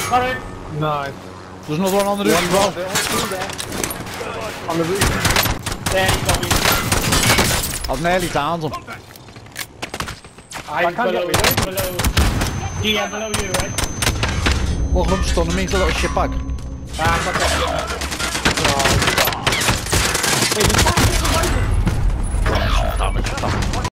Got it. Nice. There's another one on the roof as well. On the roof. There, he got me. I've nearly downed him. I'm can't below, get me. below. DM below you, right? Look, I'm stunning me, the little shitbag. Ah, fuck that. Wait,